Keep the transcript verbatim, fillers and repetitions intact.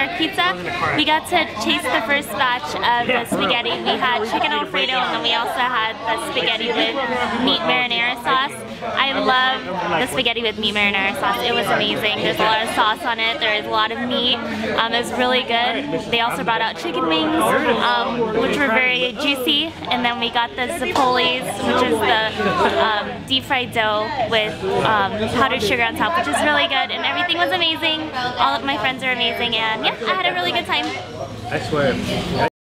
our pizza. We got to taste the first batch of the spaghetti. We had chicken Alfredo, and then we also had the spaghetti with meat marinara sauce. I love the spaghetti with meat marinara sauce. It was amazing. There's a lot of sauce on it. There is a lot of meat. Um, it was really good. They also brought out chicken wings, um, which were very juicy. And then we got the zapolis, which is the um, deep fried dough with um, powdered sugar on top, which is really good. And everything was amazing. All of my friends are amazing, and yeah, I had a really good time. I swear.